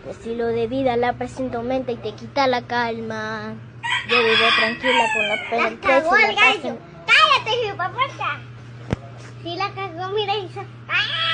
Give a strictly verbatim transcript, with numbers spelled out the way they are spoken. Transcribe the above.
Tu estilo de vida la presión te aumenta y te quita la calma. Yo vivo tranquila con la pena. La cagó el gallo. Cállate, hijo, papá. Si la cagó, mira, hizo. ¡Ah!